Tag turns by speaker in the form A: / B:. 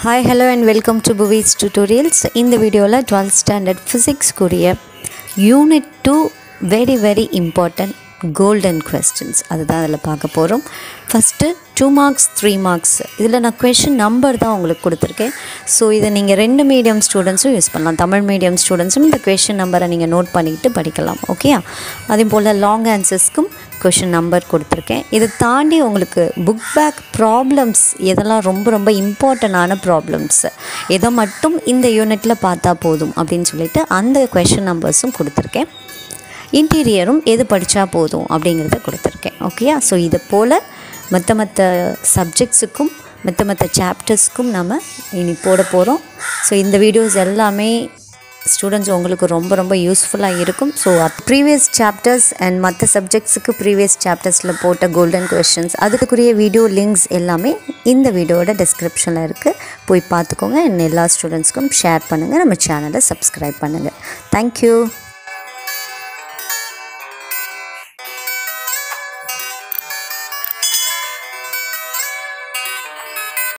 A: Hi, hello and welcome to Buvistutorials. In the video, 12th standard physics Korea unit 2 very important golden questions. அதுதான் அதில் பார்க்க போகிறோம். First 2 marks 3 marks இதில் நான் question number தான் உங்களுக்கு கொடுத்துருக்கேன். ஸோ இதை நீங்கள் 2 மீடியம் ஸ்டூடெண்ட்ஸும் யூஸ் பண்ணலாம். தமிழ் மீடியம் ஸ்டூடெண்ட்ஸும் இந்த கொஷின் நம்பரை நீங்கள் நோட் பண்ணிவிட்டு படிக்கலாம். ஓகேயா? அதே போல் லாங் ஆன்சர்ஸ்க்கும் கொஷின் நம்பர் கொடுத்துருக்கேன். இதை தாண்டி உங்களுக்கு புக் பேக் ப்ராப்ளம்ஸ் எதெல்லாம் ரொம்ப இம்பார்ட்டண்டான ப்ராப்ளம்ஸ் எதை மட்டும் இந்த யூனிட்டில் பார்த்தா போதும் அப்படின்னு சொல்லிட்டு அந்த கொஷின் நம்பர்ஸும் கொடுத்துருக்கேன். இன்டீரியரும் எது படித்தா போதும் அப்படிங்கிறத கொடுத்துருக்கேன். ஓகேயா? ஸோ இது போல் மற்ற சப்ஜெக்ட்ஸுக்கும் மற்ற சாப்டர்ஸ்க்கும் நம்ம இனி போட போகிறோம். ஸோ இந்த வீடியோஸ் எல்லாமே ஸ்டூடெண்ட்ஸ் உங்களுக்கு ரொம்ப யூஸ்ஃபுல்லாக இருக்கும். ஸோ ப்ரீவியஸ் சாப்டர்ஸ் அண்ட் மற்ற சப்ஜெக்ட்ஸுக்கு ப்ரீவியஸ் சாப்டர்ஸில் போட்ட கோல்டன் கொஷின்ஸ் அதுக்குரிய வீடியோ லிங்க்ஸ் எல்லாமே இந்த வீடியோவோட டிஸ்கிரிப்ஷனில் இருக்குது. போய் பார்த்துக்கோங்க. எல்லா ஸ்டூடெண்ட்ஸ்க்கும் ஷேர் பண்ணுங்கள். நம்ம சேனலை சப்ஸ்கிரைப் பண்ணுங்கள். தேங்க்யூ.